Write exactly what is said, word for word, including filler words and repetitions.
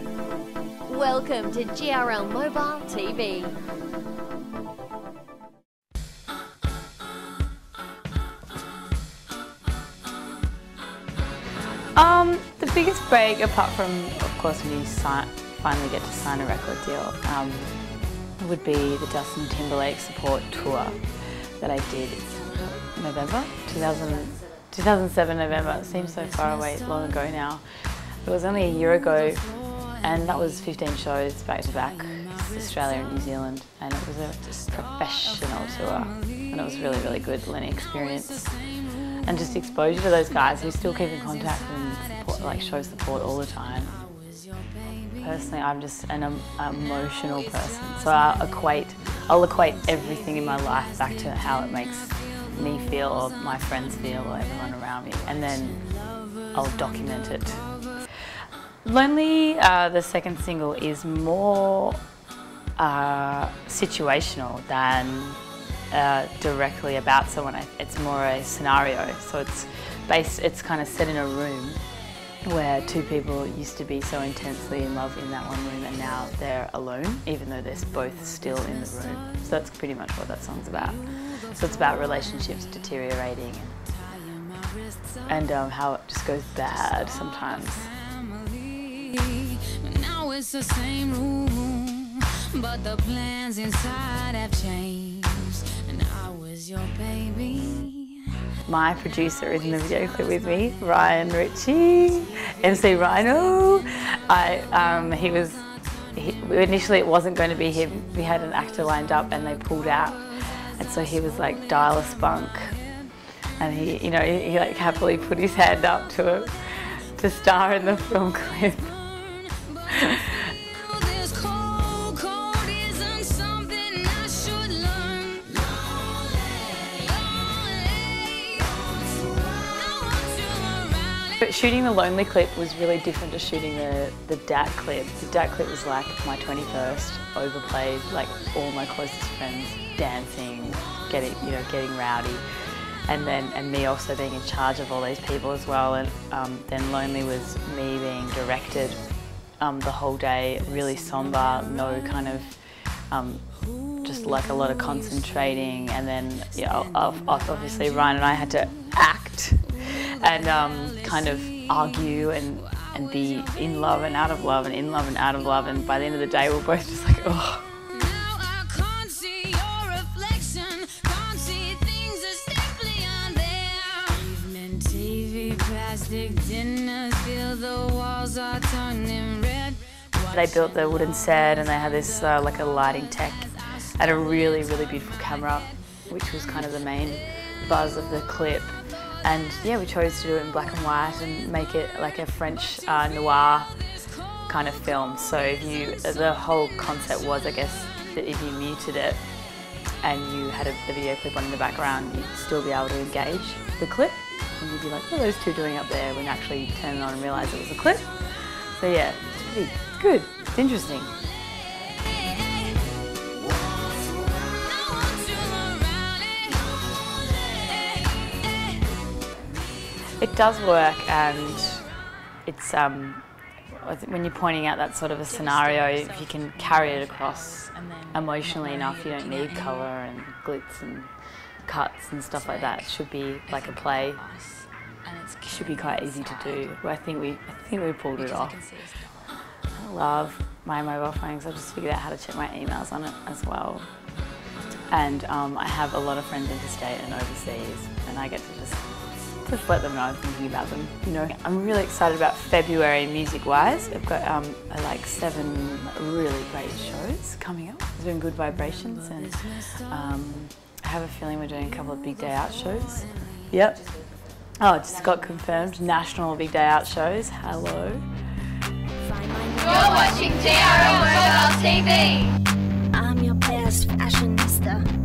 Welcome to G R L Mobile T V. Um, the biggest break, apart from, of course, when you sign, finally get to sign a record deal, um, would be the Justin Timberlake support tour that I did in November, two thousand, two thousand seven November. It seems so far away, long ago now. It was only a year ago, and that was fifteen shows back to back, Australia and New Zealand, and it was a professional tour, and it was really, really good learning experience. And just exposure to those guys who still keep in contact and support, like show support all the time. Personally, I'm just an um, emotional person, so I'll equate, I'll equate everything in my life back to how it makes me feel, or my friends feel, or everyone around me, and then I'll document it. Lonely, uh, the second single, is more uh, situational than Uh, directly about someone. It's more a scenario, so it's based, it's kind of set in a room where two people used to be so intensely in love in that one room, and now they're alone, even though they're both still in the room. So that's pretty much what that song's about. So it's about relationships deteriorating and, and um, how it just goes bad sometimes. Now it's the same room, but the plans inside have changed. Your baby. My producer is in the video clip with me, Ryan Ritchie, M C Rhino. I, um, he was, he, initially it wasn't going to be him. We had an actor lined up and they pulled out, and so he was like dial a spunk, and he, you know, he, he like happily put his hand up to to star in the film clip. But shooting the Lonely clip was really different to shooting the, the Dat clip. The Dat clip was like my twenty-first, overplayed, like all my closest friends dancing, getting, you know, getting rowdy. And then, and me also being in charge of all these people as well. And um, then Lonely was me being directed um, the whole day, really somber, no kind of, um, just like a lot of concentrating. And then, yeah, obviously Ryan and I had to act and um, kind of argue and, and be in love and out of love and in love and out of love, and by the end of the day we we're both just like, oh. Now I can't see your reflection, can't see things are simply on there. Evening T V, plastic dinners, feel the walls are turning red. They built the wooden set, and they had this uh, like a lighting tech and a really, really beautiful camera, which was kind of the main buzz of the clip. And yeah, we chose to do it in black and white and make it like a French uh, noir kind of film. So if you, the whole concept was, I guess, that if you muted it and you had a, the video clip on in the background, you'd still be able to engage the clip. And you'd be like, what are those two doing up there? When actually you turn it on and realise it was a clip. So yeah, it's pretty good. It's interesting. It does work, and it's um, when you're pointing out that sort of a scenario, if you can carry it across emotionally enough, you don't need colour and glitz and cuts and stuff like that. It should be like a play. It should be quite easy to do. I think we, I think we pulled it off. I love my mobile phone because I just figured out how to check my emails on it as well. And um, I have a lot of friends interstate and overseas, and I get to just Just let them know I'm thinking about them. You know, I'm really excited about February music-wise. I've got um, like seven really great shows coming up. There's been good vibrations, and um, I have a feeling we're doing a couple of big day out shows. Yep. Oh, it just got confirmed. National big day out shows. Hello. You're watching G R L Mobile T V. I'm your best fashionista.